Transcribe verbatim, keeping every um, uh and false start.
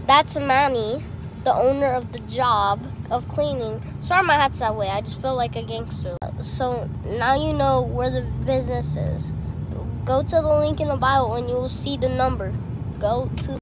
That's Manny, the owner of the job of cleaning. Sorry my hat's that way. I just feel like a gangster. So now you know where the business is. Go to the link in the bio and you will see the number. Go to